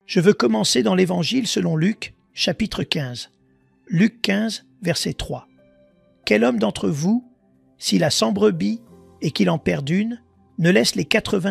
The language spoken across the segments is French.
Je veux commencer dans l'Évangile selon Luc, chapitre 15. Luc 15, verset 3. Quel homme d'entre vous, s'il a 100 brebis et qu'il en perd une, ne laisse les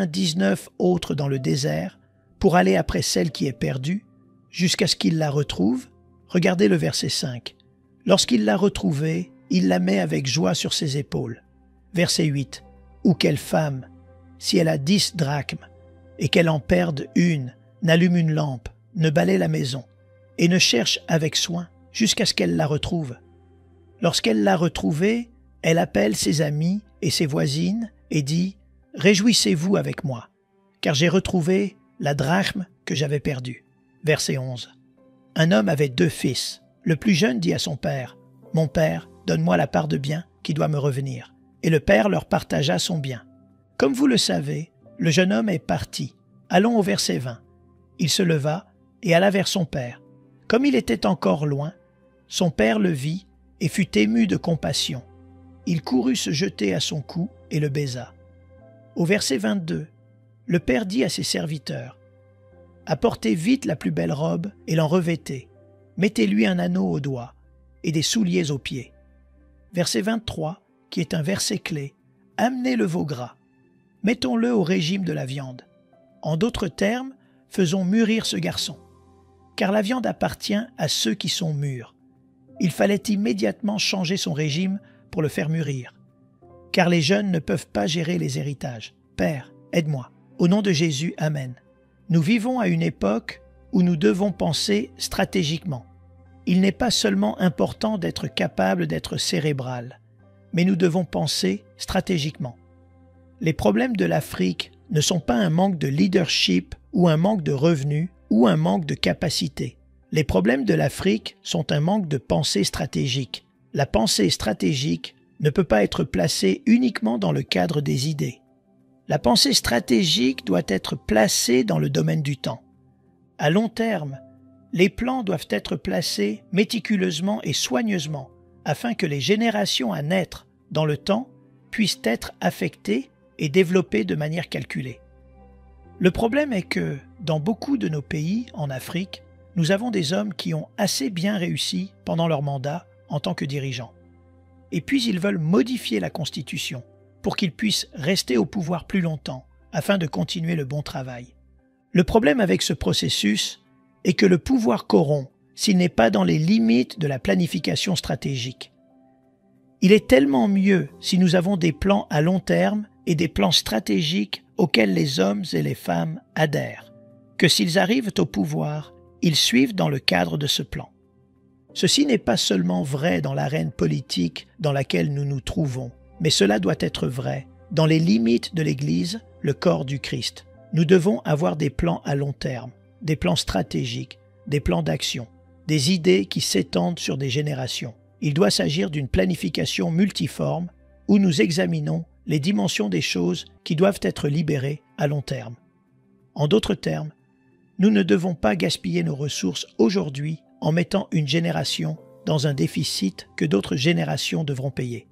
99 autres dans le désert pour aller après celle qui est perdue, jusqu'à ce qu'il la retrouve? Regardez le verset 5. Lorsqu'il l'a retrouvée, il la met avec joie sur ses épaules. Verset 8. Ou quelle femme, si elle a 10 drachmes et qu'elle en perde une, n'allume une lampe, ne balaie la maison et ne cherche avec soin jusqu'à ce qu'elle la retrouve. Lorsqu'elle l'a retrouvée, elle appelle ses amis et ses voisines et dit « Réjouissez-vous avec moi, car j'ai retrouvé la drachme que j'avais perdue. » Verset 11. Un homme avait 2 fils. Le plus jeune dit à son père « Mon père, donne-moi la part de bien qui doit me revenir. » Et le père leur partagea son bien. Comme vous le savez, le jeune homme est parti. Allons au verset 20. Il se leva et alla vers son père. Comme il était encore loin, son père le vit et fut ému de compassion. Il courut se jeter à son cou et le baisa. Au verset 22, le père dit à ses serviteurs « Apportez vite la plus belle robe et l'en revêtez. Mettez-lui un anneau au doigt et des souliers aux pieds. » Verset 23, qui est un verset clé, « Amenez le veau gras. Mettons-le au régime de la viande. En d'autres termes, faisons mûrir ce garçon. Car la viande appartient à ceux qui sont mûrs. Il fallait immédiatement changer son régime pour le faire mûrir. Car les jeunes ne peuvent pas gérer les héritages. Père, aide-moi. Au nom de Jésus, Amen. Nous vivons à une époque où nous devons penser stratégiquement. Il n'est pas seulement important d'être capable d'être cérébral, mais nous devons penser stratégiquement. Les problèmes de l'Afrique ne sont pas un manque de leadership ou un manque de revenus ou un manque de capacité. Les problèmes de l'Afrique sont un manque de pensée stratégique. La pensée stratégique ne peut pas être placée uniquement dans le cadre des idées. La pensée stratégique doit être placée dans le domaine du temps. À long terme, les plans doivent être placés méticuleusement et soigneusement afin que les générations à naître dans le temps puissent être affectées et développées de manière calculée. Le problème est que, dans beaucoup de nos pays en Afrique, nous avons des hommes qui ont assez bien réussi pendant leur mandat en tant que dirigeants. Et puis ils veulent modifier la Constitution pour qu'ils puissent rester au pouvoir plus longtemps afin de continuer le bon travail. Le problème avec ce processus est que le pouvoir corrompt s'il n'est pas dans les limites de la planification stratégique. Il est tellement mieux si nous avons des plans à long terme et des plans stratégiques auxquels les hommes et les femmes adhèrent, que s'ils arrivent au pouvoir, ils suivent dans le cadre de ce plan. Ceci n'est pas seulement vrai dans l'arène politique dans laquelle nous nous trouvons, mais cela doit être vrai dans les limites de l'Église, le corps du Christ. Nous devons avoir des plans à long terme, des plans stratégiques, des plans d'action, des idées qui s'étendent sur des générations. Il doit s'agir d'une planification multiforme où nous examinons les dimensions des choses qui doivent être libérées à long terme. En d'autres termes, nous ne devons pas gaspiller nos ressources aujourd'hui en mettant une génération dans un déficit que d'autres générations devront payer.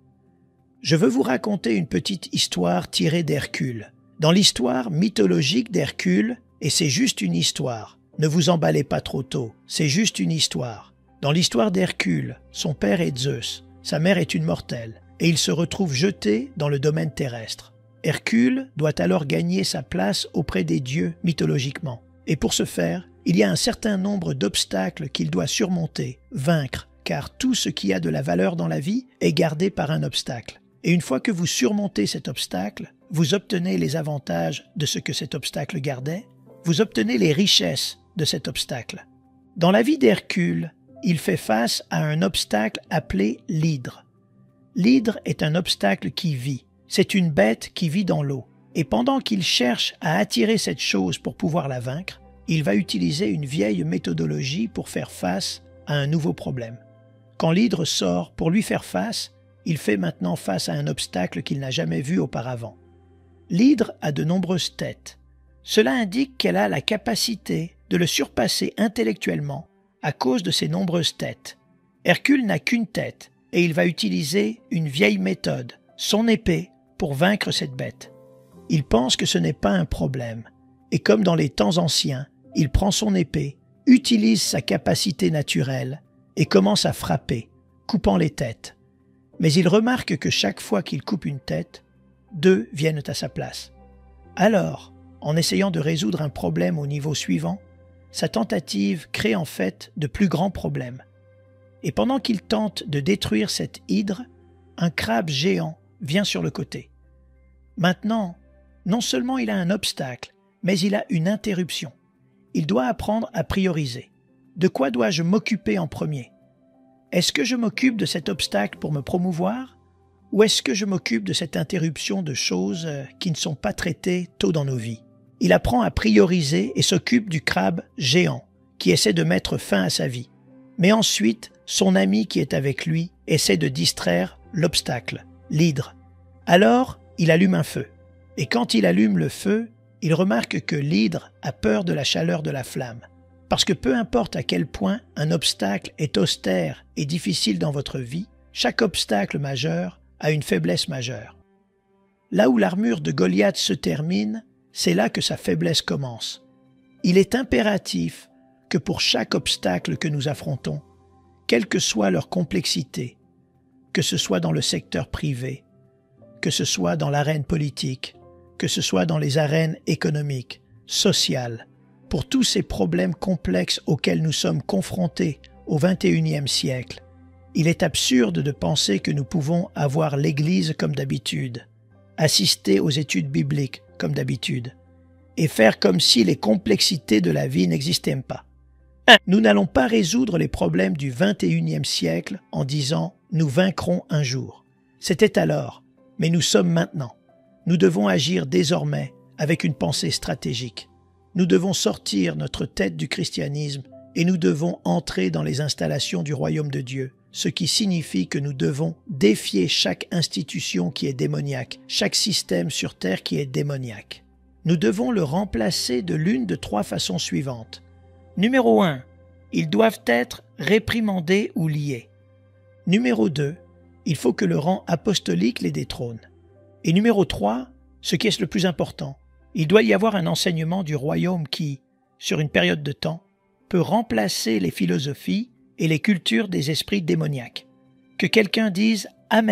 Je veux vous raconter une petite histoire tirée d'Hercule. Dans l'histoire mythologique d'Hercule, et c'est juste une histoire, ne vous emballez pas trop tôt, c'est juste une histoire. Dans l'histoire d'Hercule, son père est Zeus, sa mère est une mortelle, et il se retrouve jeté dans le domaine terrestre. Hercule doit alors gagner sa place auprès des dieux mythologiquement. Et pour ce faire, il y a un certain nombre d'obstacles qu'il doit surmonter, vaincre, car tout ce qui a de la valeur dans la vie est gardé par un obstacle. Et une fois que vous surmontez cet obstacle, vous obtenez les avantages de ce que cet obstacle gardait, vous obtenez les richesses de cet obstacle. Dans la vie d'Hercule, il fait face à un obstacle appelé l'hydre. L'hydre est un obstacle qui vit. C'est une bête qui vit dans l'eau. Et pendant qu'il cherche à attirer cette chose pour pouvoir la vaincre, il va utiliser une vieille méthodologie pour faire face à un nouveau problème. Quand l'hydre sort pour lui faire face, il fait maintenant face à un obstacle qu'il n'a jamais vu auparavant. L'hydre a de nombreuses têtes. Cela indique qu'elle a la capacité de le surpasser intellectuellement à cause de ses nombreuses têtes. Hercule n'a qu'une tête et il va utiliser une vieille méthode, son épée, pour vaincre cette bête. Il pense que ce n'est pas un problème, et comme dans les temps anciens, il prend son épée, utilise sa capacité naturelle et commence à frapper, coupant les têtes. Mais il remarque que chaque fois qu'il coupe une tête, 2 viennent à sa place. Alors, en essayant de résoudre un problème au niveau suivant, sa tentative crée en fait de plus grands problèmes. Et pendant qu'il tente de détruire cette hydre, un crabe géant vient sur le côté. Maintenant, non seulement il a un obstacle, mais il a une interruption. Il doit apprendre à prioriser. De quoi dois-je m'occuper en premier? Est-ce que je m'occupe de cet obstacle pour me promouvoir? Ou est-ce que je m'occupe de cette interruption de choses qui ne sont pas traitées tôt dans nos vies? Il apprend à prioriser et s'occupe du crabe géant qui essaie de mettre fin à sa vie. Mais ensuite, son ami qui est avec lui essaie de distraire l'obstacle, l'hydre. Alors, il allume un feu. Et quand il allume le feu, il remarque que l'hydre a peur de la chaleur de la flamme. Parce que peu importe à quel point un obstacle est austère et difficile dans votre vie, chaque obstacle majeur a une faiblesse majeure. Là où l'armure de Goliath se termine, c'est là que sa faiblesse commence. Il est impératif que pour chaque obstacle que nous affrontons, quelle que soit leur complexité, que ce soit dans le secteur privé, que ce soit dans l'arène politique, que ce soit dans les arènes économiques, sociales, pour tous ces problèmes complexes auxquels nous sommes confrontés au XXIe siècle, il est absurde de penser que nous pouvons avoir l'Église comme d'habitude, assister aux études bibliques comme d'habitude, et faire comme si les complexités de la vie n'existaient pas. Nous n'allons pas résoudre les problèmes du XXIe siècle en disant « nous vaincrons un jour ». C'était alors, mais nous sommes maintenant. Nous devons agir désormais avec une pensée stratégique. Nous devons sortir notre tête du christianisme et nous devons entrer dans les installations du royaume de Dieu, ce qui signifie que nous devons défier chaque institution qui est démoniaque, chaque système sur terre qui est démoniaque. Nous devons le remplacer de l'une de 3 façons suivantes. Numéro 1, ils doivent être réprimandés ou liés. Numéro 2, il faut que le rang apostolique les détrône. Et numéro 3, ce qui est le plus important, il doit y avoir un enseignement du royaume qui, sur une période de temps, peut remplacer les philosophies et les cultures des esprits démoniaques. Que quelqu'un dise « Amen ».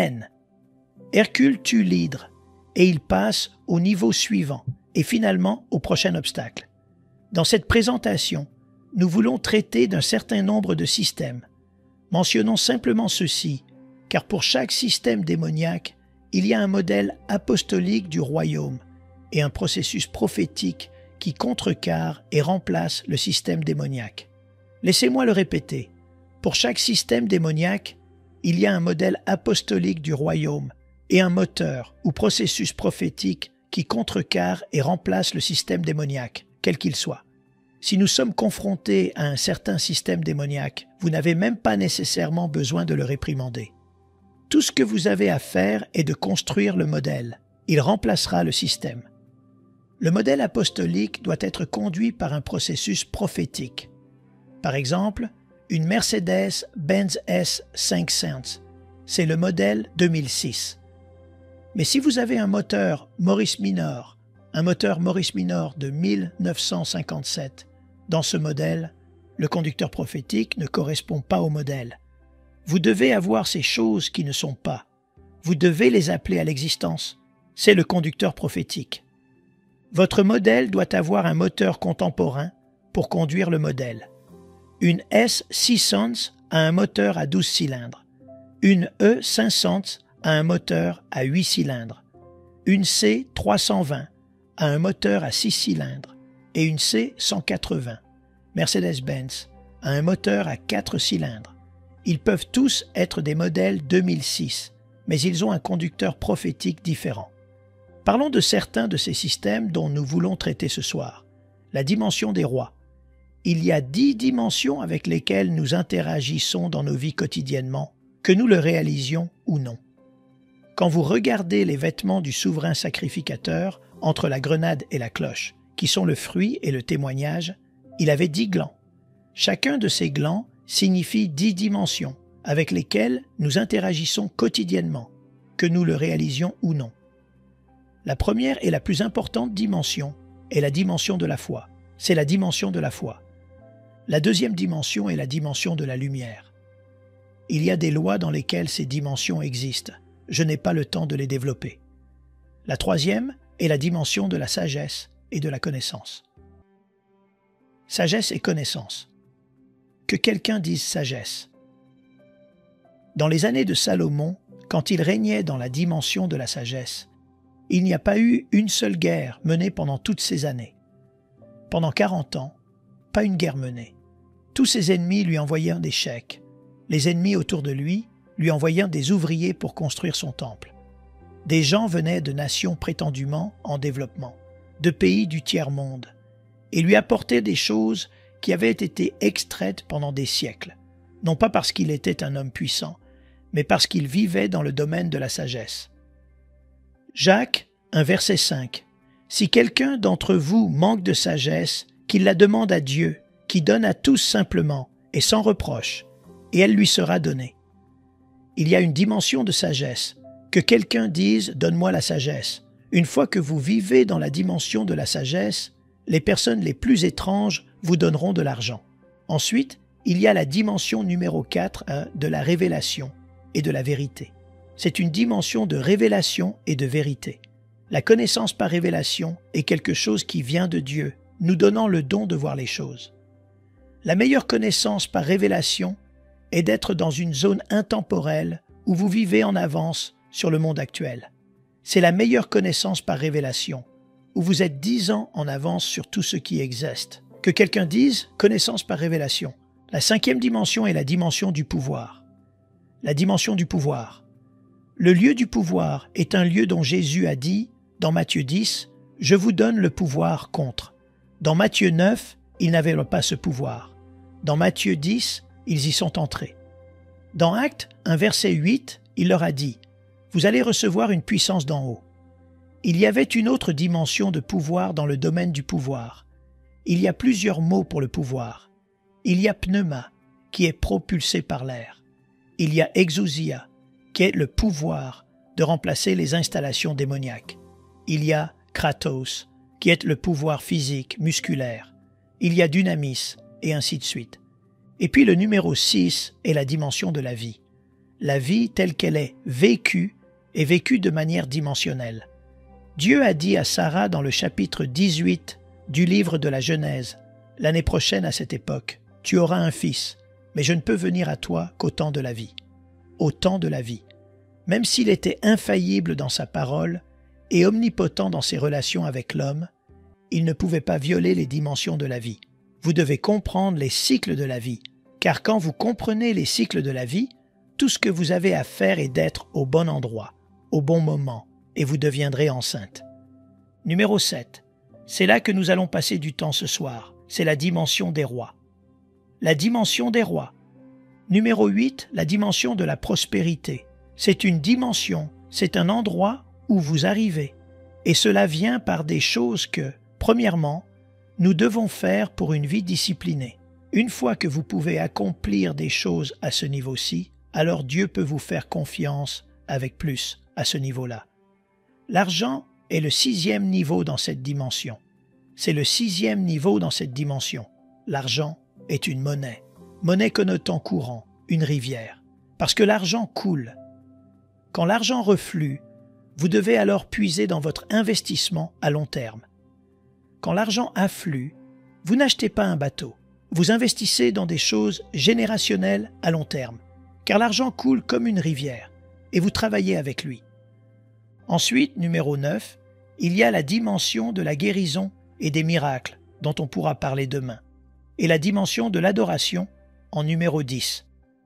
Hercule tue l'hydre et il passe au niveau suivant et finalement au prochain obstacle. Dans cette présentation, nous voulons traiter d'un certain nombre de systèmes. Mentionnons simplement ceci, car pour chaque système démoniaque, il y a un modèle apostolique du royaume et un processus prophétique qui contrecarre et remplace le système démoniaque. Laissez-moi le répéter. Pour chaque système démoniaque, il y a un modèle apostolique du royaume et un moteur ou processus prophétique qui contrecarre et remplace le système démoniaque, quel qu'il soit. Si nous sommes confrontés à un certain système démoniaque, vous n'avez même pas nécessairement besoin de le réprimander. Tout ce que vous avez à faire est de construire le modèle. Il remplacera le système. Le modèle apostolique doit être conduit par un processus prophétique. Par exemple, une Mercedes-Benz S500, c'est le modèle 2006. Mais si vous avez un moteur Morris Minor de 1957, dans ce modèle, le conducteur prophétique ne correspond pas au modèle. Vous devez avoir ces choses qui ne sont pas. Vous devez les appeler à l'existence. C'est le conducteur prophétique. Votre modèle doit avoir un moteur contemporain pour conduire le modèle. Une S600 a un moteur à 12 cylindres. Une E500 a un moteur à 8 cylindres. Une C320 a un moteur à 6 cylindres. Et une C180, Mercedes-Benz, a un moteur à 4 cylindres. Ils peuvent tous être des modèles 2006, mais ils ont un conducteur prophétique différent. Parlons de certains de ces systèmes dont nous voulons traiter ce soir. La dimension des rois. Il y a 10 dimensions avec lesquelles nous interagissons dans nos vies quotidiennement, que nous le réalisions ou non. Quand vous regardez les vêtements du souverain sacrificateur entre la grenade et la cloche, qui sont le fruit et le témoignage, il avait 10 glands. Chacun de ces glands signifie 10 dimensions avec lesquelles nous interagissons quotidiennement, que nous le réalisions ou non. La première et la plus importante dimension est la dimension de la foi. c'est la dimension de la foi. La deuxième dimension est la dimension de la lumière. Il y a des lois dans lesquelles ces dimensions existent. Je n'ai pas le temps de les développer. La troisième est la dimension de la sagesse et de la connaissance. Sagesse et connaissance. Que quelqu'un dise sagesse. Dans les années de Salomon, quand il régnait dans la dimension de la sagesse, il n'y a pas eu une seule guerre menée pendant toutes ces années. Pendant 40 ans, pas une guerre menée. Tous ses ennemis lui envoyaient des chèques. Les ennemis autour de lui envoyaient des ouvriers pour construire son temple. Des gens venaient de nations prétendument en développement, de pays du tiers-monde, et lui apportaient des choses qui avaient été extraites pendant des siècles, non pas parce qu'il était un homme puissant, mais parce qu'il vivait dans le domaine de la sagesse. Jacques 1, verset 5. « Si quelqu'un d'entre vous manque de sagesse, qu'il la demande à Dieu, qui donne à tous simplement et sans reproche, et elle lui sera donnée. » Il y a une dimension de sagesse. Que quelqu'un dise « donne-moi la sagesse ». Une fois que vous vivez dans la dimension de la sagesse, les personnes les plus étranges vous donneront de l'argent. Ensuite, il y a la dimension numéro 4 de la révélation et de la vérité. C'est une dimension de révélation et de vérité. La connaissance par révélation est quelque chose qui vient de Dieu, nous donnant le don de voir les choses. La meilleure connaissance par révélation est d'être dans une zone intemporelle où vous vivez en avance sur le monde actuel. C'est la meilleure connaissance par révélation, où vous êtes 10 ans en avance sur tout ce qui existe. Que quelqu'un dise « connaissance par révélation ». La cinquième dimension est la dimension du pouvoir. La dimension du pouvoir. Le lieu du pouvoir est un lieu dont Jésus a dit, dans Matthieu 10, « Je vous donne le pouvoir contre ». Dans Matthieu 9, ils n'avaient pas ce pouvoir. Dans Matthieu 10, ils y sont entrés. Dans Actes 1, verset 8, il leur a dit « Vous allez recevoir une puissance d'en haut ». Il y avait une autre dimension de pouvoir dans le domaine du pouvoir. Il y a plusieurs mots pour le pouvoir. Il y a pneuma, qui est propulsé par l'air. Il y a exousia, qui est le pouvoir de remplacer les installations démoniaques. Il y a kratos, qui est le pouvoir physique, musculaire. Il y a dynamis, et ainsi de suite. Et puis le numéro 6 est la dimension de la vie. La vie telle qu'elle est vécue de manière dimensionnelle. Dieu a dit à Sarah dans le chapitre 18 du livre de la Genèse, « L'année prochaine à cette époque, tu auras un fils, mais je ne peux venir à toi qu'au temps de la vie. » Au temps de la vie. Même s'il était infaillible dans sa parole et omnipotent dans ses relations avec l'homme, il ne pouvait pas violer les dimensions de la vie. Vous devez comprendre les cycles de la vie, car quand vous comprenez les cycles de la vie, tout ce que vous avez à faire est d'être au bon endroit, au bon moment, et vous deviendrez enceinte. Numéro 7. C'est là que nous allons passer du temps ce soir. C'est la dimension des rois. La dimension des rois. Numéro 8, la dimension de la prospérité. C'est une dimension, c'est un endroit où vous arrivez. Et cela vient par des choses que, premièrement, nous devons faire pour une vie disciplinée. Une fois que vous pouvez accomplir des choses à ce niveau-ci, alors Dieu peut vous faire confiance avec plus à ce niveau-là. L'argent est le 6e niveau dans cette dimension. C'est le 6e niveau dans cette dimension. L'argent est une monnaie. Monnaie connotant courant, une rivière. Parce que l'argent coule. Quand l'argent reflue, vous devez alors puiser dans votre investissement à long terme. Quand l'argent afflue, vous n'achetez pas un bateau. Vous investissez dans des choses générationnelles à long terme. Car l'argent coule comme une rivière et vous travaillez avec lui. Ensuite, numéro 9, il y a la dimension de la guérison et des miracles dont on pourra parler demain. Et la dimension de l'adoration en numéro 10.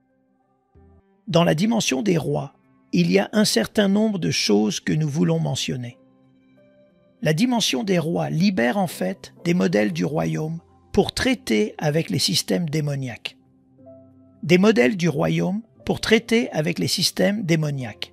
Dans la dimension des rois, il y a un certain nombre de choses que nous voulons mentionner. La dimension des rois libère en fait des modèles du royaume pour traiter avec les systèmes démoniaques. Des modèles du royaume pour traiter avec les systèmes démoniaques.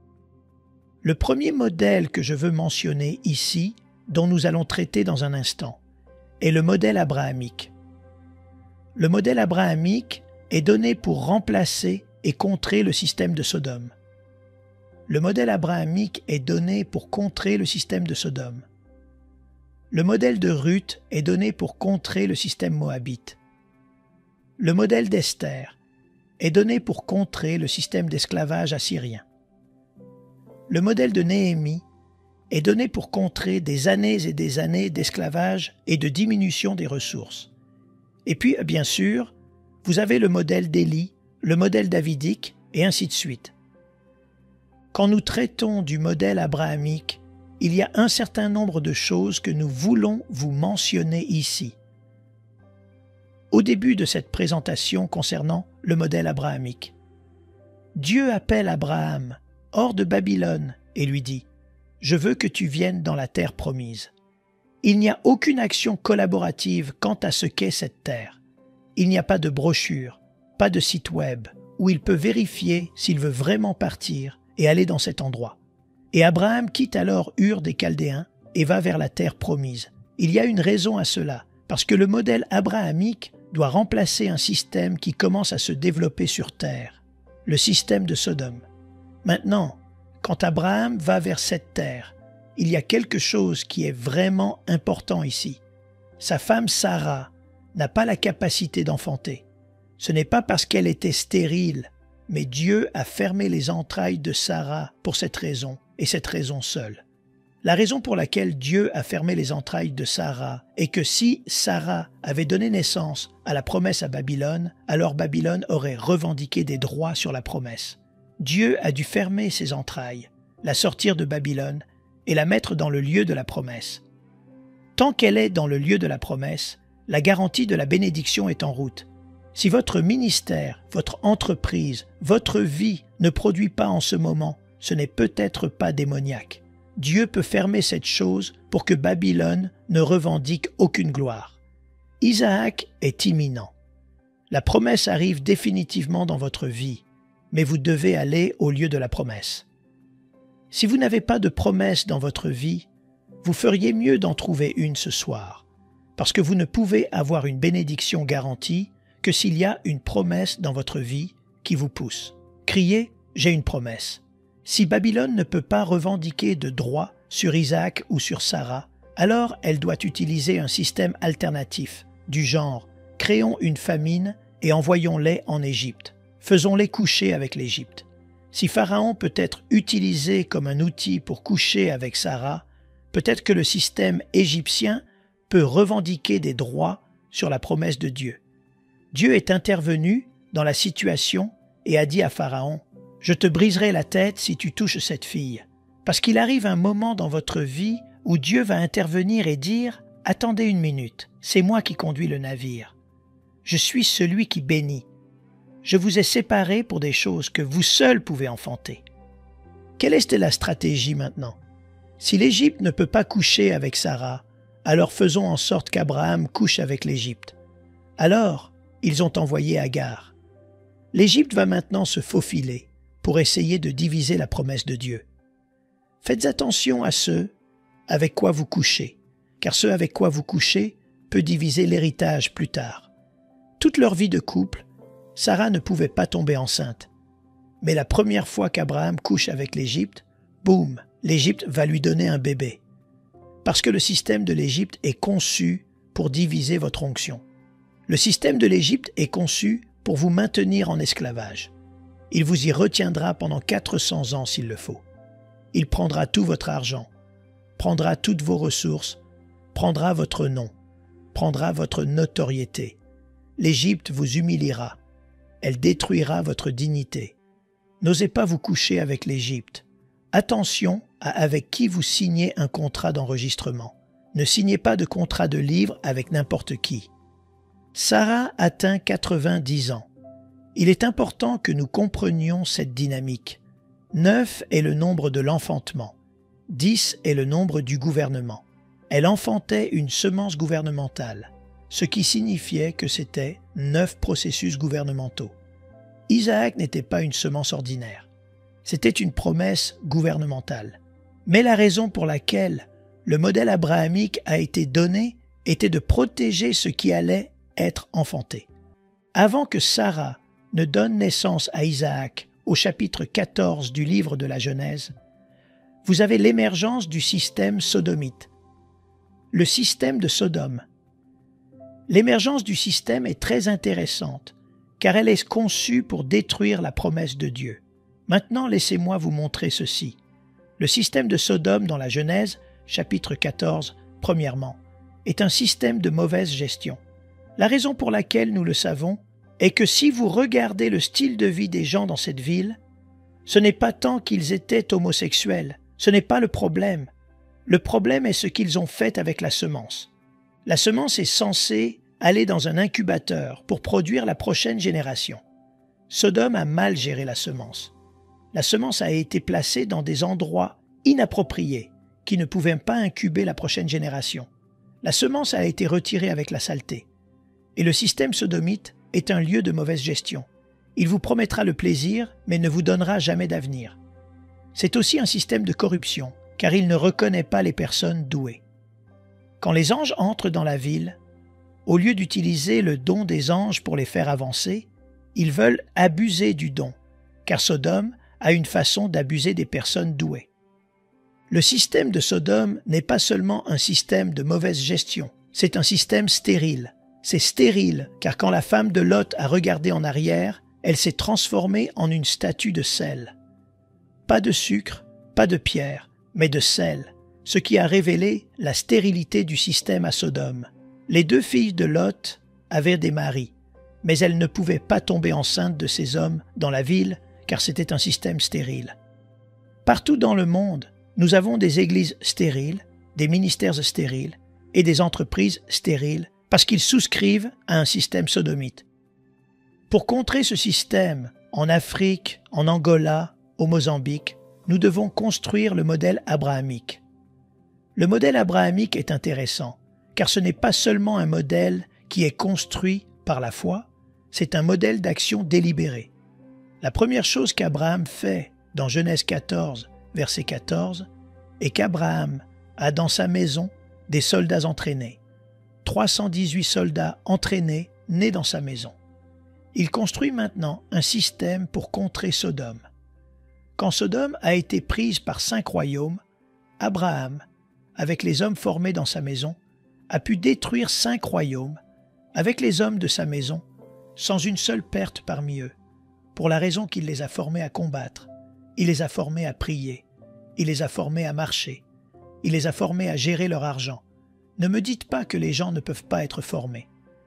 Le premier modèle que je veux mentionner ici, dont nous allons traiter dans un instant, est le modèle abrahamique. Le modèle abrahamique est donné pour remplacer et contrer le système de Sodome. Le modèle abrahamique est donné pour contrer le système de Sodome. Le modèle de Ruth est donné pour contrer le système moabite. Le modèle d'Esther est donné pour contrer le système d'esclavage assyrien. Le modèle de Néhémie est donné pour contrer des années et des années d'esclavage et de diminution des ressources. Et puis, bien sûr, vous avez le modèle d'Élie, le modèle davidique, et ainsi de suite. Quand nous traitons du modèle abrahamique, il y a un certain nombre de choses que nous voulons vous mentionner ici. Au début de cette présentation concernant le modèle abrahamique, Dieu appelle Abraham hors de Babylone et lui dit « Je veux que tu viennes dans la terre promise ». Il n'y a aucune action collaborative quant à ce qu'est cette terre. Il n'y a pas de brochure, pas de site web où il peut vérifier s'il veut vraiment partir et aller dans cet endroit. Et Abraham quitte alors Ur des Chaldéens et va vers la terre promise. Il y a une raison à cela, parce que le modèle abrahamique doit remplacer un système qui commence à se développer sur terre, le système de Sodome. Maintenant, quand Abraham va vers cette terre, il y a quelque chose qui est vraiment important ici. Sa femme Sarah n'a pas la capacité d'enfanter. Ce n'est pas parce qu'elle était stérile, mais Dieu a fermé les entrailles de Sarah pour cette raison, et cette raison seule. La raison pour laquelle Dieu a fermé les entrailles de Sarah est que si Sarah avait donné naissance à la promesse à Babylone, alors Babylone aurait revendiqué des droits sur la promesse. Dieu a dû fermer ses entrailles, la sortir de Babylone et la mettre dans le lieu de la promesse. Tant qu'elle est dans le lieu de la promesse, la garantie de la bénédiction est en route. Si votre ministère, votre entreprise, votre vie ne produit pas en ce moment, ce n'est peut-être pas démoniaque. Dieu peut fermer cette chose pour que Babylone ne revendique aucune gloire. Isaac est imminent. La promesse arrive définitivement dans votre vie, mais vous devez aller au lieu de la promesse. Si vous n'avez pas de promesse dans votre vie, vous feriez mieux d'en trouver une ce soir, parce que vous ne pouvez avoir une bénédiction garantie que s'il y a une promesse dans votre vie qui vous pousse. Criez « J'ai une promesse ». Si Babylone ne peut pas revendiquer de droit sur Isaac ou sur Sarah, alors elle doit utiliser un système alternatif, du genre « Créons une famine et envoyons-les en Égypte. Faisons-les coucher avec l'Égypte ». Si Pharaon peut être utilisé comme un outil pour coucher avec Sarah, peut-être que le système égyptien peut revendiquer des droits sur la promesse de Dieu. Dieu est intervenu dans la situation et a dit à Pharaon « Je te briserai la tête si tu touches cette fille ». Parce qu'il arrive un moment dans votre vie où Dieu va intervenir et dire « Attendez une minute, c'est moi qui conduis le navire. Je suis celui qui bénit. Je vous ai séparés pour des choses que vous seuls pouvez enfanter. » Quelle est la stratégie maintenant? Si l'Égypte ne peut pas coucher avec Sarah, alors faisons en sorte qu'Abraham couche avec l'Égypte. Alors, ils ont envoyé Agar. L'Égypte va maintenant se faufiler pour essayer de diviser la promesse de Dieu. Faites attention à ceux avec quoi vous couchez, car ceux avec quoi vous couchez peut diviser l'héritage plus tard. Toute leur vie de couple, Sarah ne pouvait pas tomber enceinte. Mais la première fois qu'Abraham couche avec l'Égypte, boum, l'Égypte va lui donner un bébé. Parce que le système de l'Égypte est conçu pour diviser votre onction. Le système de l'Égypte est conçu pour vous maintenir en esclavage. Il vous y retiendra pendant 400 ans s'il le faut. Il prendra tout votre argent, prendra toutes vos ressources, prendra votre nom, prendra votre notoriété. L'Égypte vous humiliera. Elle détruira votre dignité. N'osez pas vous coucher avec l'Égypte. Attention à avec qui vous signez un contrat d'enregistrement. Ne signez pas de contrat de livre avec n'importe qui. Sarah atteint 90 ans. Il est important que nous comprenions cette dynamique. 9 est le nombre de l'enfantement. 10 est le nombre du gouvernement. Elle enfantait une semence gouvernementale, ce qui signifiait que c'était 9 processus gouvernementaux. Isaac n'était pas une semence ordinaire. C'était une promesse gouvernementale. Mais la raison pour laquelle le modèle abrahamique a été donné était de protéger ce qui allait être enfanté. Avant que Sarah ne donne naissance à Isaac au chapitre 14 du livre de la Genèse, vous avez l'émergence du système sodomite. le système de Sodome. L'émergence du système est très intéressante, car elle est conçue pour détruire la promesse de Dieu. Maintenant, laissez-moi vous montrer ceci. Le système de Sodome dans la Genèse, chapitre 14, premièrement, est un système de mauvaise gestion. La raison pour laquelle nous le savons est que si vous regardez le style de vie des gens dans cette ville, ce n'est pas tant qu'ils étaient homosexuels, ce n'est pas le problème. Le problème est ce qu'ils ont fait avec la semence. La semence est censée aller dans un incubateur pour produire la prochaine génération. Sodome a mal géré la semence. La semence a été placée dans des endroits inappropriés qui ne pouvaient pas incuber la prochaine génération. La semence a été retirée avec la saleté. Et le système sodomite est un lieu de mauvaise gestion. Il vous promettra le plaisir, mais ne vous donnera jamais d'avenir. C'est aussi un système de corruption, car il ne reconnaît pas les personnes douées. Quand les anges entrent dans la ville, au lieu d'utiliser le don des anges pour les faire avancer, ils veulent abuser du don, car Sodome a une façon d'abuser des personnes douées. Le système de Sodome n'est pas seulement un système de mauvaise gestion, c'est un système stérile. C'est stérile, car quand la femme de Lot a regardé en arrière, elle s'est transformée en une statue de sel. Pas de sucre, pas de pierre, mais de sel, ce qui a révélé la stérilité du système à Sodome. Les deux filles de Lot avaient des maris, mais elles ne pouvaient pas tomber enceintes de ces hommes dans la ville, car c'était un système stérile. Partout dans le monde, nous avons des églises stériles, des ministères stériles et des entreprises stériles parce qu'ils souscrivent à un système sodomite. Pour contrer ce système, en Afrique, en Angola, au Mozambique, nous devons construire le modèle abrahamique. Le modèle abrahamique est intéressant, car ce n'est pas seulement un modèle qui est construit par la foi, c'est un modèle d'action délibéré. La première chose qu'Abraham fait dans Genèse 14, verset 14, est qu'Abraham a dans sa maison des soldats entraînés. 318 soldats entraînés nés dans sa maison. Il construit maintenant un système pour contrer Sodome. Quand Sodome a été prise par 5 royaumes, Abraham, avec les hommes formés dans sa maison, a pu détruire 5 royaumes, avec les hommes de sa maison, sans une seule perte parmi eux, pour la raison qu'il les a formés à combattre, il les a formés à prier, il les a formés à marcher, il les a formés à gérer leur argent. Ne me dites pas que les gens ne peuvent pas être formés.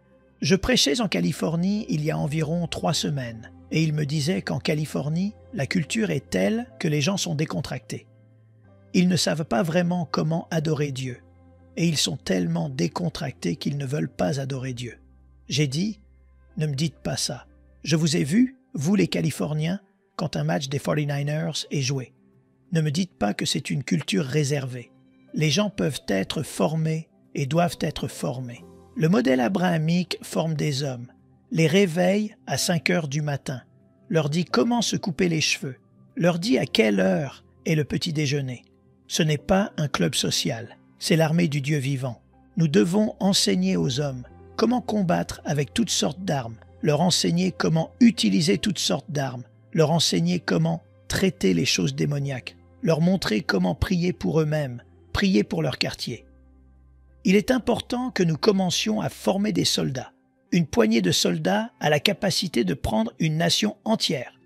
Je prêchais en Californie il y a environ 3 semaines, et il me disait qu'en Californie, la culture est telle que les gens sont décontractés. Ils ne savent pas vraiment comment adorer Dieu, et ils sont tellement décontractés qu'ils ne veulent pas adorer Dieu. J'ai dit, ne me dites pas ça. Je vous ai vu, vous les Californiens, quand un match des 49ers est joué. Ne me dites pas que c'est une culture réservée. Les gens peuvent être formés et doivent être formés. Le modèle abrahamique forme des hommes, les réveille à 5 heures du matin, leur dit comment se couper les cheveux, leur dit à quelle heure est le petit déjeuner. Ce n'est pas un club social, c'est l'armée du Dieu vivant. Nous devons enseigner aux hommes comment combattre avec toutes sortes d'armes, leur enseigner comment utiliser toutes sortes d'armes, leur enseigner comment traiter les choses démoniaques, leur montrer comment prier pour eux-mêmes, prier pour leur quartier. Il est important que nous commencions à former des soldats. Une poignée de soldats a la capacité de prendre une nation entière.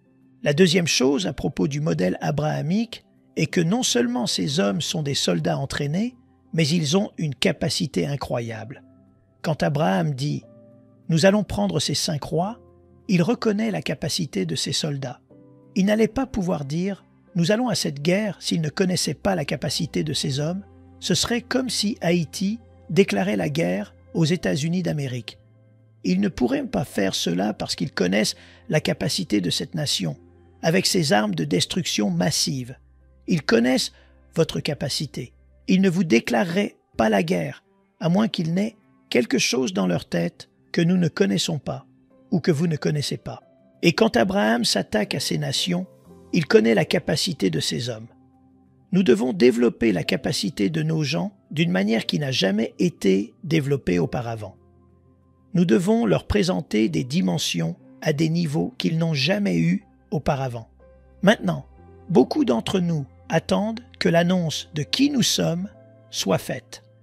La deuxième chose à propos du modèle abrahamique est que non seulement ces hommes sont des soldats entraînés, mais ils ont une capacité incroyable. Quand Abraham dit « Nous allons prendre ces 5 rois », il reconnaît la capacité de ces soldats. Il n'allait pas pouvoir dire « Nous allons à cette guerre » s'il ne connaissait pas la capacité de ces hommes. Ce serait comme si Haïti déclarait la guerre aux États-Unis d'Amérique. Ils ne pourraient pas faire cela parce qu'ils connaissent la capacité de cette nation, avec ses armes de destruction massive. Ils connaissent votre capacité. Ils ne vous déclareraient pas la guerre, à moins qu'il n'ait quelque chose dans leur tête que nous ne connaissons pas ou que vous ne connaissez pas. Et quand Abraham s'attaque à ces nations, il connaît la capacité de ces hommes. Nous devons développer la capacité de nos gens d'une manière qui n'a jamais été développée auparavant. Nous devons leur présenter des dimensions à des niveaux qu'ils n'ont jamais eus auparavant. Maintenant, beaucoup d'entre nous attendent que l'annonce de qui nous sommes soit faite.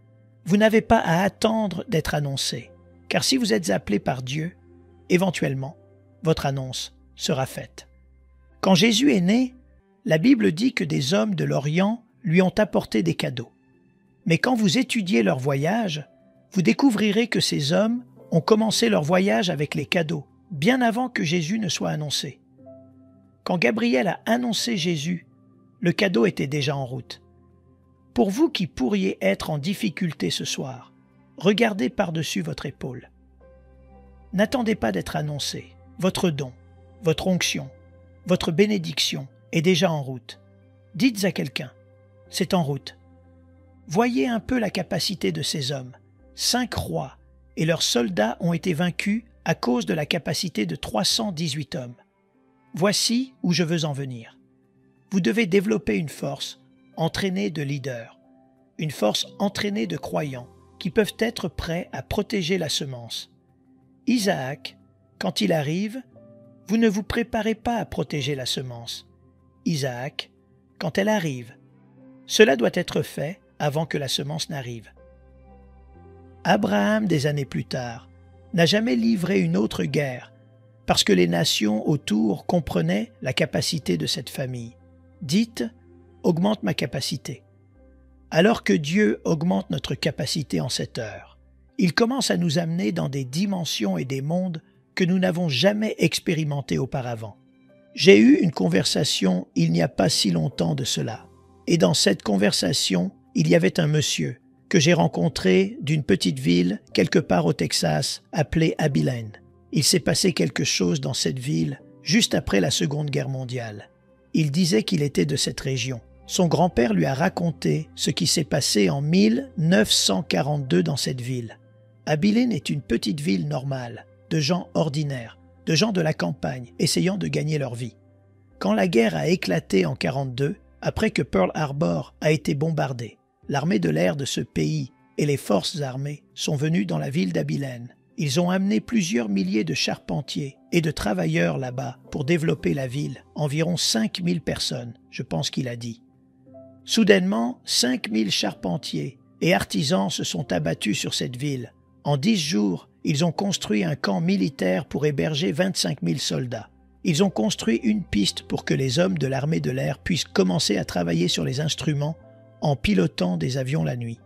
Vous n'avez pas à attendre d'être annoncé, car si vous êtes appelé par Dieu, éventuellement, votre annonce sera faite. Quand Jésus est né, la Bible dit que des hommes de l'Orient lui ont apporté des cadeaux. Mais quand vous étudiez leur voyage, vous découvrirez que ces hommes ont commencé leur voyage avec les cadeaux, bien avant que Jésus ne soit annoncé. Quand Gabriel a annoncé Jésus, le cadeau était déjà en route. Pour vous qui pourriez être en difficulté ce soir, regardez par-dessus votre épaule. N'attendez pas d'être annoncé. Votre don, votre onction, votre bénédiction est déjà en route. Dites à quelqu'un, c'est en route. Voyez un peu la capacité de ces hommes. 5 rois et leurs soldats ont été vaincus à cause de la capacité de 318 hommes. Voici où je veux en venir. Vous devez développer une force entraînée de leaders, une force entraînée de croyants qui peuvent être prêts à protéger la semence. Isaac, quand il arrive, vous ne vous préparez pas à protéger la semence. Isaac, quand elle arrive, cela doit être fait avant que la semence n'arrive. Abraham, des années plus tard, n'a jamais livré une autre guerre parce que les nations autour comprenaient la capacité de cette famille. Dites, augmente ma capacité. Alors que Dieu augmente notre capacité en cette heure, il commence à nous amener dans des dimensions et des mondes que nous n'avons jamais expérimentés auparavant. J'ai eu une conversation il n'y a pas si longtemps de cela, et dans cette conversation, il y avait un monsieur que j'ai rencontré d'une petite ville quelque part au Texas appelée Abilene. Il s'est passé quelque chose dans cette ville juste après la Seconde Guerre mondiale. Il disait qu'il était de cette région. Son grand-père lui a raconté ce qui s'est passé en 1942 dans cette ville. Abilene est une petite ville normale, de gens ordinaires, de gens de la campagne essayant de gagner leur vie. Quand la guerre a éclaté en 1942, après que Pearl Harbor a été bombardée, l'armée de l'air de ce pays et les forces armées sont venus dans la ville d'Abilene. Ils ont amené plusieurs milliers de charpentiers et de travailleurs là-bas pour développer la ville, environ 5000 personnes, je pense qu'il a dit. Soudainement, 5000 charpentiers et artisans se sont abattus sur cette ville. En 10 jours, ils ont construit un camp militaire pour héberger 25 000 soldats. Ils ont construit une piste pour que les hommes de l'armée de l'air puissent commencer à travailler sur les instruments en pilotant des avions la nuit.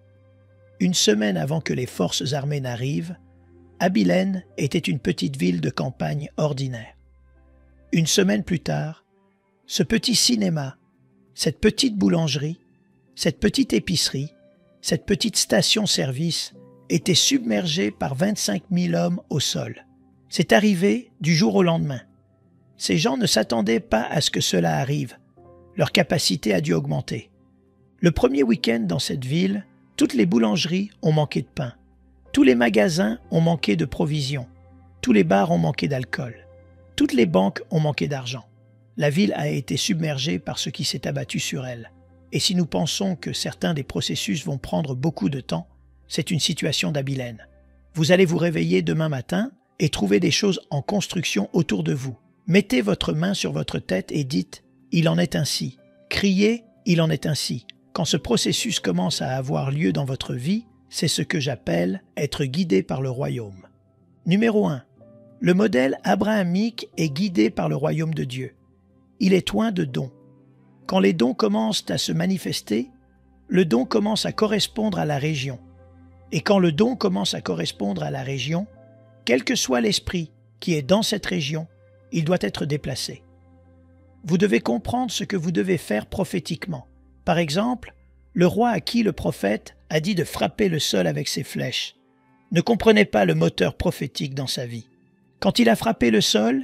Une semaine avant que les forces armées n'arrivent, Abilene était une petite ville de campagne ordinaire. Une semaine plus tard, ce petit cinéma, cette petite boulangerie, cette petite épicerie, cette petite station-service était submergée par 25 000 hommes au sol. C'est arrivé du jour au lendemain. Ces gens ne s'attendaient pas à ce que cela arrive. Leur capacité a dû augmenter. Le premier week-end dans cette ville, toutes les boulangeries ont manqué de pain. Tous les magasins ont manqué de provisions. Tous les bars ont manqué d'alcool. Toutes les banques ont manqué d'argent. La ville a été submergée par ce qui s'est abattu sur elle. Et si nous pensons que certains des processus vont prendre beaucoup de temps, c'est une situation d'Abilene. Vous allez vous réveiller demain matin et trouver des choses en construction autour de vous. Mettez votre main sur votre tête et dites « Il en est ainsi ». Criez « Il en est ainsi ». Quand ce processus commence à avoir lieu dans votre vie, c'est ce que j'appelle être guidé par le royaume. Numéro 1. Le modèle abrahamique est guidé par le royaume de Dieu. Il est oint de dons. Quand les dons commencent à se manifester, le don commence à correspondre à la région. Et quand le don commence à correspondre à la région, quel que soit l'esprit qui est dans cette région, il doit être déplacé. Vous devez comprendre ce que vous devez faire prophétiquement. Par exemple, le roi à qui le prophète a dit de frapper le sol avec ses flèches ne comprenait pas le moteur prophétique dans sa vie. Quand il a frappé le sol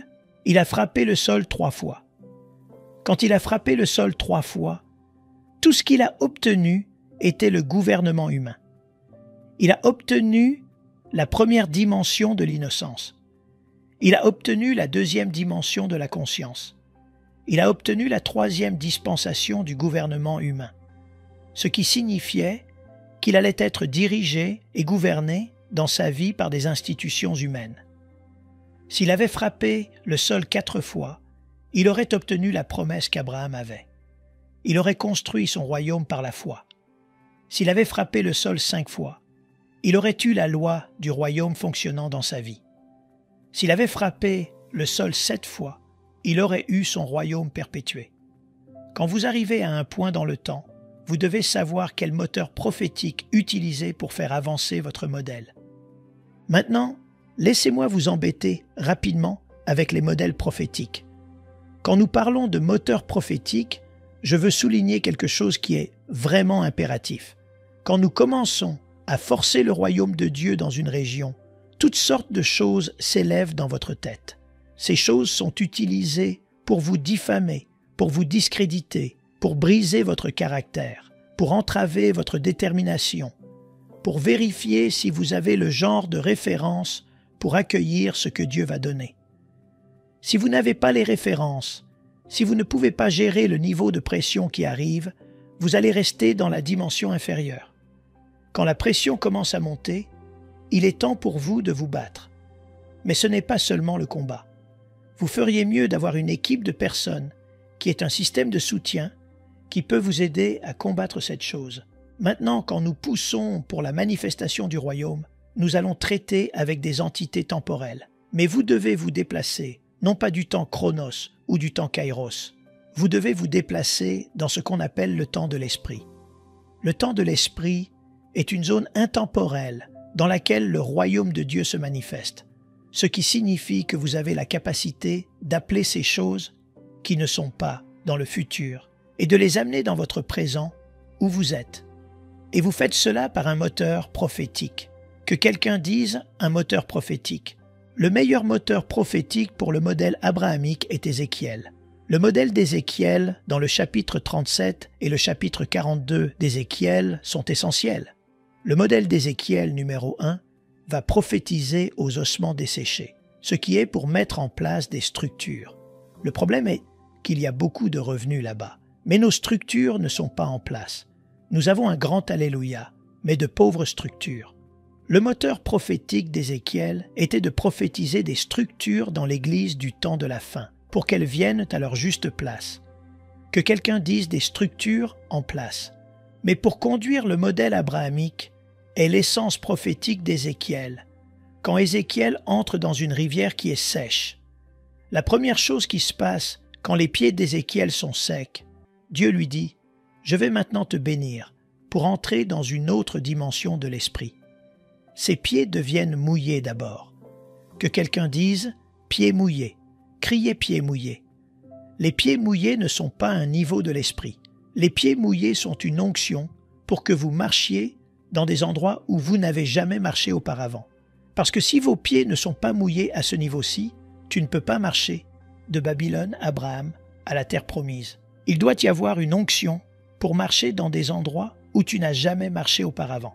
3 fois. Quand il a frappé le sol 3 fois, tout ce qu'il a obtenu était le gouvernement humain. Il a obtenu la première dimension de l'innocence. Il a obtenu la deuxième dimension de la conscience. Il a obtenu la troisième dispensation du gouvernement humain, ce qui signifiait qu'il allait être dirigé et gouverné dans sa vie par des institutions humaines. S'il avait frappé le sol 4 fois, il aurait obtenu la promesse qu'Abraham avait. Il aurait construit son royaume par la foi. S'il avait frappé le sol 5 fois, il aurait eu la loi du royaume fonctionnant dans sa vie. S'il avait frappé le sol 7 fois, il aurait eu son royaume perpétué. Quand vous arrivez à un point dans le temps, vous devez savoir quel moteur prophétique utiliser pour faire avancer votre modèle. Maintenant, laissez-moi vous embêter rapidement avec les modèles prophétiques. Quand nous parlons de moteur prophétique, je veux souligner quelque chose qui est vraiment impératif. Quand nous commençons à forcer le royaume de Dieu dans une région, toutes sortes de choses s'élèvent dans votre tête. Ces choses sont utilisées pour vous diffamer, pour vous discréditer, pour briser votre caractère, pour entraver votre détermination, pour vérifier si vous avez le genre de référence pour accueillir ce que Dieu va donner. Si vous n'avez pas les références, si vous ne pouvez pas gérer le niveau de pression qui arrive, vous allez rester dans la dimension inférieure. Quand la pression commence à monter, il est temps pour vous de vous battre. Mais ce n'est pas seulement le combat. Vous feriez mieux d'avoir une équipe de personnes qui est un système de soutien qui peut vous aider à combattre cette chose. Maintenant, quand nous poussons pour la manifestation du royaume, nous allons traiter avec des entités temporelles. Mais vous devez vous déplacer, non pas du temps chronos ou du temps kairos. Vous devez vous déplacer dans ce qu'on appelle le temps de l'esprit. Le temps de l'esprit est une zone intemporelle dans laquelle le royaume de Dieu se manifeste, ce qui signifie que vous avez la capacité d'appeler ces choses qui ne sont pas dans le futur et de les amener dans votre présent où vous êtes. Et vous faites cela par un moteur prophétique. Que quelqu'un dise un moteur prophétique. Le meilleur moteur prophétique pour le modèle abrahamique est Ézéchiel. Le modèle d'Ézéchiel dans le chapitre 37 et le chapitre 42 d'Ézéchiel sont essentiels. Le modèle d'Ézéchiel numéro 1 va prophétiser aux ossements desséchés, ce qui est pour mettre en place des structures. Le problème est qu'il y a beaucoup de revenus là-bas, mais nos structures ne sont pas en place. Nous avons un grand alléluia, mais de pauvres structures. Le moteur prophétique d'Ézéchiel était de prophétiser des structures dans l'Église du temps de la fin, pour qu'elles viennent à leur juste place. Que quelqu'un dise des structures en place. Mais pour conduire le modèle abrahamique est l'essence prophétique d'Ézéchiel. Quand Ézéchiel entre dans une rivière qui est sèche, la première chose qui se passe quand les pieds d'Ézéchiel sont secs, Dieu lui dit « Je vais maintenant te bénir pour entrer dans une autre dimension de l'esprit. » Ses pieds deviennent mouillés d'abord. Que quelqu'un dise « pieds mouillés », criez « pieds mouillés ». Les pieds mouillés ne sont pas un niveau de l'esprit. Les pieds mouillés sont une onction pour que vous marchiez dans des endroits où vous n'avez jamais marché auparavant. Parce que si vos pieds ne sont pas mouillés à ce niveau-ci, tu ne peux pas marcher de Babylone, Abraham, à la terre promise. Il doit y avoir une onction pour marcher dans des endroits où tu n'as jamais marché auparavant.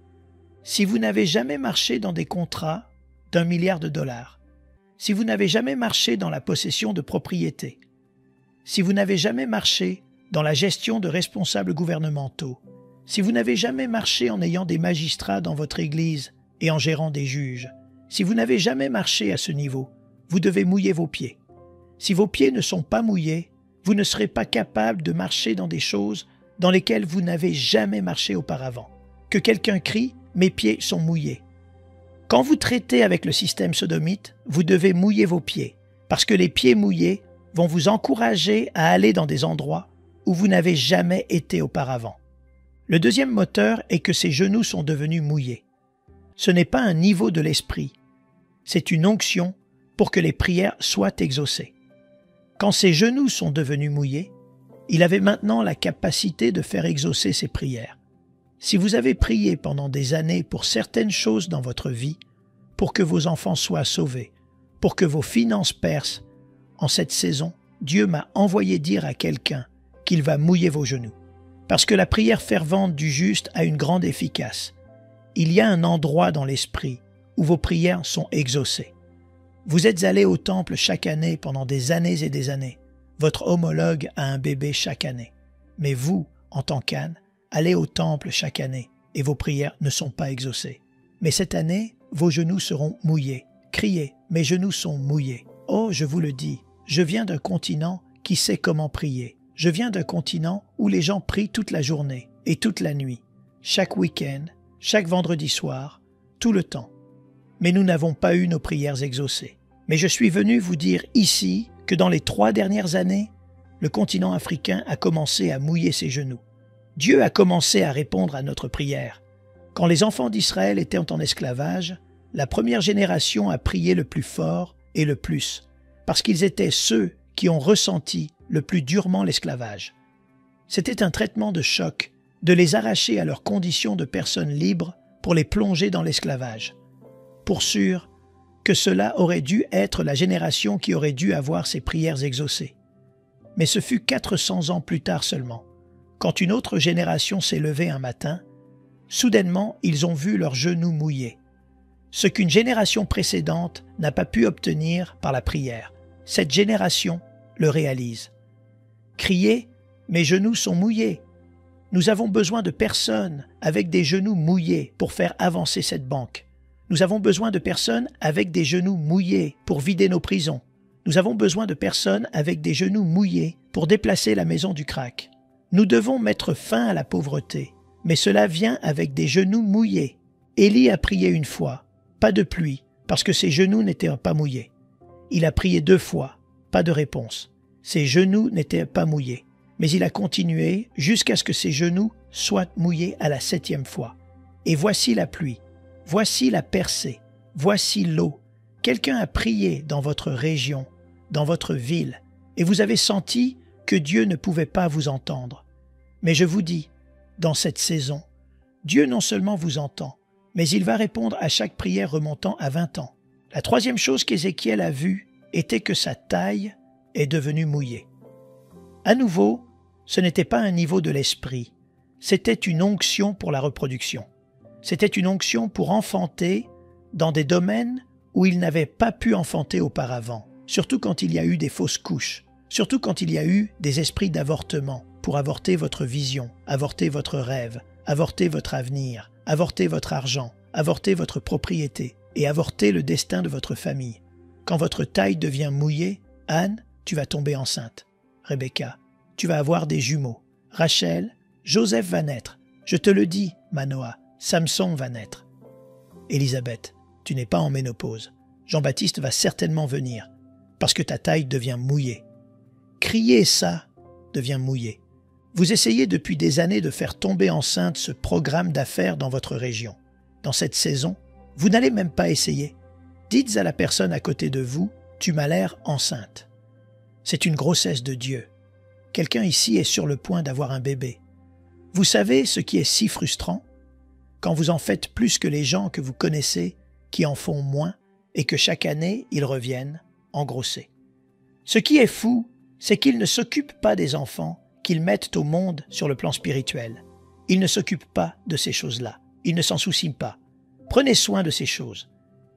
Si vous n'avez jamais marché dans des contrats d'1 milliard de dollars, si vous n'avez jamais marché dans la possession de propriétés, si vous n'avez jamais marché dans la gestion de responsables gouvernementaux, si vous n'avez jamais marché en ayant des magistrats dans votre église et en gérant des juges, si vous n'avez jamais marché à ce niveau, vous devez mouiller vos pieds. Si vos pieds ne sont pas mouillés, vous ne serez pas capable de marcher dans des choses dans lesquelles vous n'avez jamais marché auparavant. Que quelqu'un crie « Mes pieds sont mouillés ». Quand vous traitez avec le système sodomite, vous devez mouiller vos pieds, parce que les pieds mouillés vont vous encourager à aller dans des endroits où vous n'avez jamais été auparavant. Le deuxième moteur est que ses genoux sont devenus mouillés. Ce n'est pas un niveau de l'esprit, c'est une onction pour que les prières soient exaucées. Quand ses genoux sont devenus mouillés, il avait maintenant la capacité de faire exaucer ses prières. Si vous avez prié pendant des années pour certaines choses dans votre vie, pour que vos enfants soient sauvés, pour que vos finances percent, en cette saison, Dieu m'a envoyé dire à quelqu'un qu'il va mouiller vos genoux. Parce que la prière fervente du juste a une grande efficace. Il y a un endroit dans l'esprit où vos prières sont exaucées. Vous êtes allé au temple chaque année pendant des années et des années. Votre homologue a un bébé chaque année. Mais vous, en tant qu'âne, allez au temple chaque année et vos prières ne sont pas exaucées. Mais cette année, vos genoux seront mouillés. Criez, mes genoux sont mouillés. Oh, je vous le dis, je viens d'un continent qui sait comment prier. Je viens d'un continent où les gens prient toute la journée et toute la nuit. chaque week-end, chaque vendredi soir, tout le temps. Mais nous n'avons pas eu nos prières exaucées. Mais je suis venu vous dire ici que dans les 3 dernières années, le continent africain a commencé à mouiller ses genoux. Dieu a commencé à répondre à notre prière. Quand les enfants d'Israël étaient en esclavage, la première génération a prié le plus fort et le plus, parce qu'ils étaient ceux qui ont ressenti le plus durement l'esclavage. C'était un traitement de choc de les arracher à leurs conditions de personnes libres pour les plonger dans l'esclavage. Pour sûr que cela aurait dû être la génération qui aurait dû avoir ses prières exaucées. Mais ce fut 400 ans plus tard seulement, quand une autre génération s'est levée un matin, soudainement ils ont vu leurs genoux mouillés. Ce qu'une génération précédente n'a pas pu obtenir par la prière, cette génération le réalise. Criez, mes genoux sont mouillés. Nous avons besoin de personnes avec des genoux mouillés pour faire avancer cette banque. Nous avons besoin de personnes avec des genoux mouillés pour vider nos prisons. Nous avons besoin de personnes avec des genoux mouillés pour déplacer la maison du crack. Nous devons mettre fin à la pauvreté, mais cela vient avec des genoux mouillés. Élie a prié une fois, pas de pluie, parce que ses genoux n'étaient pas mouillés. Il a prié 2 fois, pas de réponse. Ses genoux n'étaient pas mouillés, mais il a continué jusqu'à ce que ses genoux soient mouillés à la 7e fois. Et voici la pluie, voici la percée, voici l'eau. Quelqu'un a prié dans votre région, dans votre ville, et vous avez senti que Dieu ne pouvait pas vous entendre. Mais je vous dis, dans cette saison, Dieu non seulement vous entend, mais il va répondre à chaque prière remontant à 20 ans. La 3e chose qu'Ézéchiel a vue était que sa taille est devenue mouillée. À nouveau, ce n'était pas un niveau de l'esprit, c'était une onction pour la reproduction. C'était une onction pour enfanter dans des domaines où il n'avait pas pu enfanter auparavant, surtout quand il y a eu des fausses couches, surtout quand il y a eu des esprits d'avortement pour avorter votre vision, avorter votre rêve, avorter votre avenir, avorter votre argent, avorter votre propriété et avorter le destin de votre famille. Quand votre taille devient mouillée, Anne, tu vas tomber enceinte. Rebecca, tu vas avoir des jumeaux. Rachel, Joseph va naître. Je te le dis, Manoah, Samson va naître. Élisabeth, tu n'es pas en ménopause. Jean-Baptiste va certainement venir, parce que ta taille devient mouillée. Crier ça devient mouillé. Vous essayez depuis des années de faire tomber enceinte ce programme d'affaires dans votre région. Dans cette saison, vous n'allez même pas essayer. Dites à la personne à côté de vous, tu m'as l'air enceinte. C'est une grossesse de Dieu. Quelqu'un ici est sur le point d'avoir un bébé. Vous savez ce qui est si frustrant? Quand vous en faites plus que les gens que vous connaissez, qui en font moins, et que chaque année, ils reviennent engrossés. Ce qui est fou, c'est qu'ils ne s'occupent pas des enfants qu'ils mettent au monde sur le plan spirituel. Ils ne s'occupent pas de ces choses-là. Ils ne s'en soucient pas. Prenez soin de ces choses.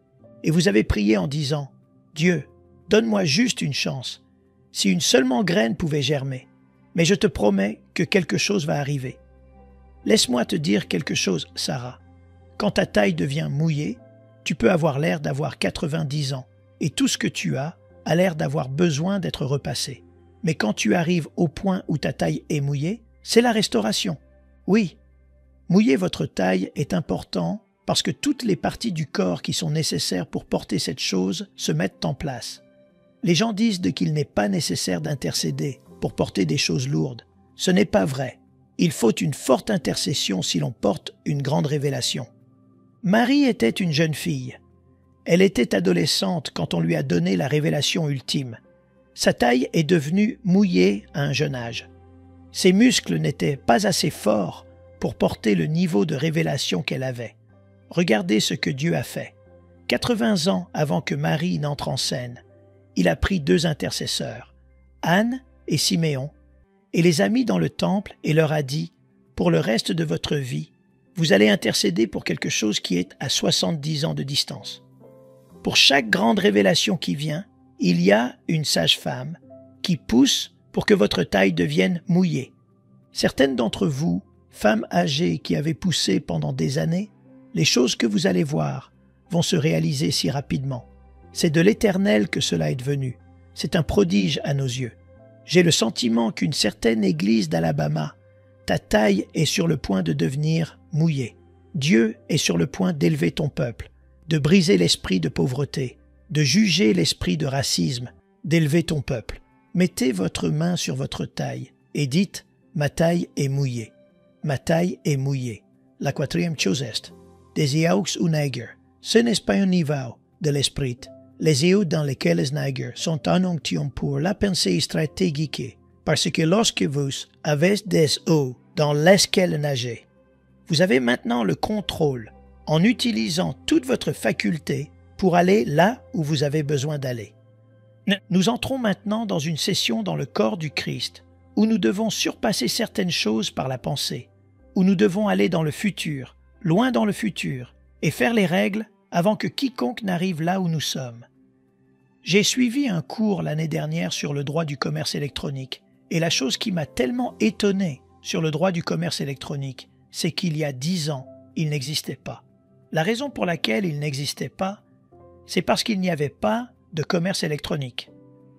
Et vous avez prié en disant, « Dieu, donne-moi juste une chance. Si une seulement graine pouvait germer, mais je te promets que quelque chose va arriver. » Laisse-moi te dire quelque chose, Sarah. Quand ta taille devient mouillée, tu peux avoir l'air d'avoir 90 ans, et tout ce que tu as a l'air d'avoir besoin d'être repassé. Mais quand tu arrives au point où ta taille est mouillée, c'est la restauration. Oui, mouiller votre taille est important parce que toutes les parties du corps qui sont nécessaires pour porter cette chose se mettent en place. Les gens disent qu'il n'est pas nécessaire d'intercéder pour porter des choses lourdes. Ce n'est pas vrai. Il faut une forte intercession si l'on porte une grande révélation. Marie était une jeune fille. Elle était adolescente quand on lui a donné la révélation ultime. Sa taille est devenue mouillée à un jeune âge. Ses muscles n'étaient pas assez forts pour porter le niveau de révélation qu'elle avait. Regardez ce que Dieu a fait. 80 ans avant que Marie n'entre en scène, il a pris 2 intercesseurs, Anne et Siméon, et les a mis dans le temple et leur a dit, « Pour le reste de votre vie, vous allez intercéder pour quelque chose qui est à 70 ans de distance. Pour chaque grande révélation qui vient, il y a une sage-femme qui pousse pour que votre taille devienne mouillée. Certaines d'entre vous, femmes âgées qui avez poussé pendant des années, les choses que vous allez voir vont se réaliser si rapidement. C'est de l'Éternel que cela est devenu. C'est un prodige à nos yeux. J'ai le sentiment qu'une certaine église d'Alabama ta taille est sur le point de devenir mouillée. Dieu est sur le point d'élever ton peuple, de briser l'esprit de pauvreté, de juger l'esprit de racisme, d'élever ton peuple. Mettez votre main sur votre taille et dites « Ma taille est mouillée. Ma taille est mouillée. » La quatrième chose est « Des eaux ou nègres. Ce n'est pas un niveau de l'esprit. Les eaux dans lesquelles les nègres sont en onction pour la pensée stratégique, parce que lorsque vous avez des eaux dans lesquelles nager, vous avez maintenant le contrôle en utilisant toute votre faculté pour aller là où vous avez besoin d'aller. Nous entrons maintenant dans une session dans le corps du Christ, où nous devons surpasser certaines choses par la pensée, où nous devons aller dans le futur, loin dans le futur, et faire les règles avant que quiconque n'arrive là où nous sommes. J'ai suivi un cours l'année dernière sur le droit du commerce électronique, et la chose qui m'a tellement étonné sur le droit du commerce électronique, c'est qu'il y a 10 ans, il n'existait pas. La raison pour laquelle il n'existait pas, c'est parce qu'il n'y avait pas de commerce électronique.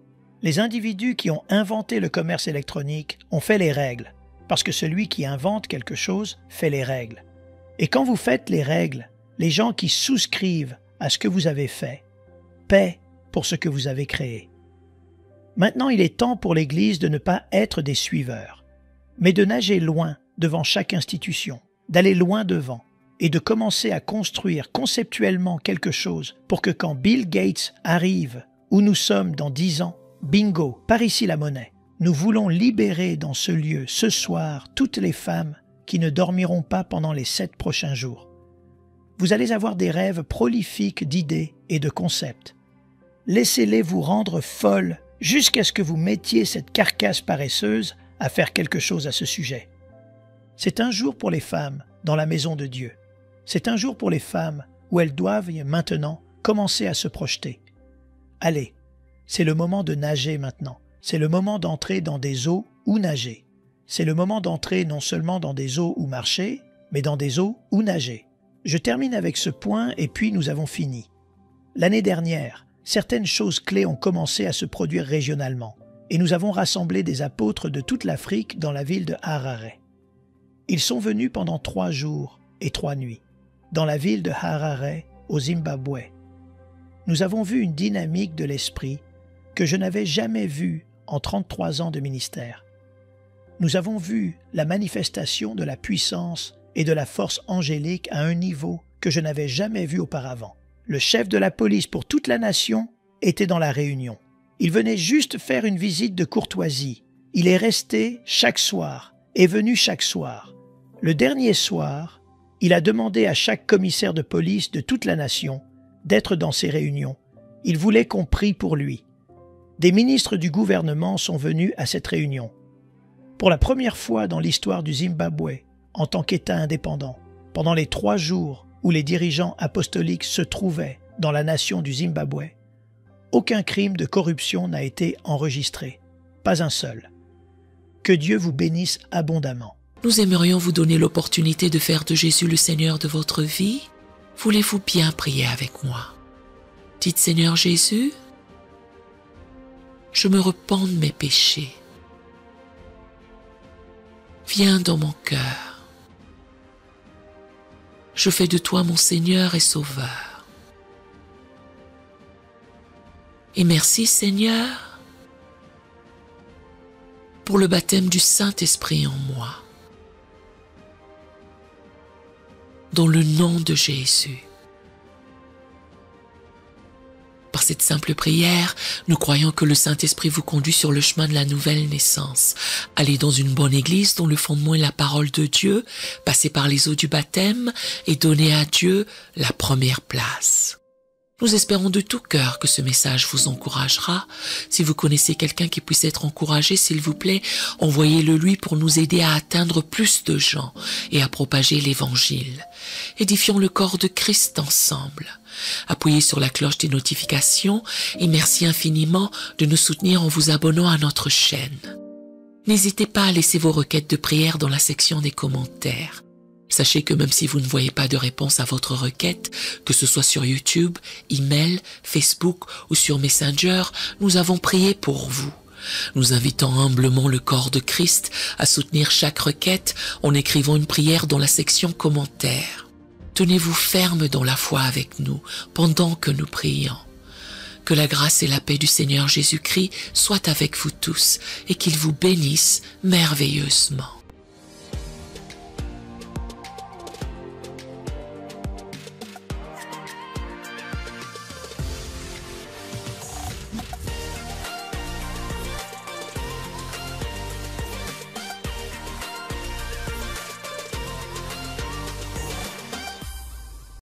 Les individus qui ont inventé le commerce électronique ont fait les règles, parce que celui qui invente quelque chose fait les règles. Et quand vous faites les règles, les gens qui souscrivent à ce que vous avez fait paient pour ce que vous avez créé. Maintenant, il est temps pour l'Église de ne pas être des suiveurs, mais de nager loin devant chaque institution, d'aller loin devant et de commencer à construire conceptuellement quelque chose pour que quand Bill Gates arrive où nous sommes dans 10 ans, bingo, par ici la monnaie. Nous voulons libérer dans ce lieu, ce soir, toutes les femmes qui ne dormiront pas pendant les 7 prochains jours. Vous allez avoir des rêves prolifiques d'idées et de concepts. Laissez-les vous rendre folles jusqu'à ce que vous mettiez cette carcasse paresseuse à faire quelque chose à ce sujet. C'est un jour pour les femmes dans la maison de Dieu. C'est un jour pour les femmes où elles doivent maintenant commencer à se projeter. Allez, c'est le moment de nager maintenant. C'est le moment d'entrer dans des eaux où nager. C'est le moment d'entrer non seulement dans des eaux où marcher, mais dans des eaux où nager. Je termine avec ce point et puis nous avons fini. L'année dernière, certaines choses clés ont commencé à se produire régionalement et nous avons rassemblé des apôtres de toute l'Afrique dans la ville de Harare. Ils sont venus pendant 3 jours et 3 nuits dans la ville de Harare au Zimbabwe. Nous avons vu une dynamique de l'esprit que je n'avais jamais vue en 33 ans de ministère. Nous avons vu la manifestation de la puissance et de la force angélique à un niveau que je n'avais jamais vu auparavant. Le chef de la police pour toute la nation était dans la réunion. Il venait juste faire une visite de courtoisie. Il est resté chaque soir, est venu chaque soir. Le dernier soir, il a demandé à chaque commissaire de police de toute la nation d'être dans ces réunions. Il voulait qu'on prie pour lui. Des ministres du gouvernement sont venus à cette réunion. Pour la première fois dans l'histoire du Zimbabwe, en tant qu'État indépendant, pendant les 3 jours où les dirigeants apostoliques se trouvaient dans la nation du Zimbabwe, aucun crime de corruption n'a été enregistré, pas un seul. Que Dieu vous bénisse abondamment. Nous aimerions vous donner l'opportunité de faire de Jésus le Seigneur de votre vie. Voulez-vous bien prier avec moi? Dites Seigneur Jésus, je me repens de mes péchés. Viens dans mon cœur. Je fais de toi mon Seigneur et Sauveur. Et merci Seigneur pour le baptême du Saint-Esprit en moi. Dans le nom de Jésus. Par cette simple prière, nous croyons que le Saint-Esprit vous conduit sur le chemin de la nouvelle naissance. Allez dans une bonne église dont le fondement est la parole de Dieu, passez par les eaux du baptême et donnez à Dieu la première place. Nous espérons de tout cœur que ce message vous encouragera. Si vous connaissez quelqu'un qui puisse être encouragé, s'il vous plaît, envoyez-le lui pour nous aider à atteindre plus de gens et à propager l'Évangile. Édifions le corps de Christ ensemble. Appuyez sur la cloche des notifications et merci infiniment de nous soutenir en vous abonnant à notre chaîne. N'hésitez pas à laisser vos requêtes de prière dans la section des commentaires. Sachez que même si vous ne voyez pas de réponse à votre requête, que ce soit sur YouTube, email, Facebook ou sur Messenger, nous avons prié pour vous. Nous invitons humblement le corps de Christ à soutenir chaque requête en écrivant une prière dans la section commentaires. Tenez-vous ferme dans la foi avec nous pendant que nous prions. Que la grâce et la paix du Seigneur Jésus-Christ soient avec vous tous et qu'il vous bénisse merveilleusement.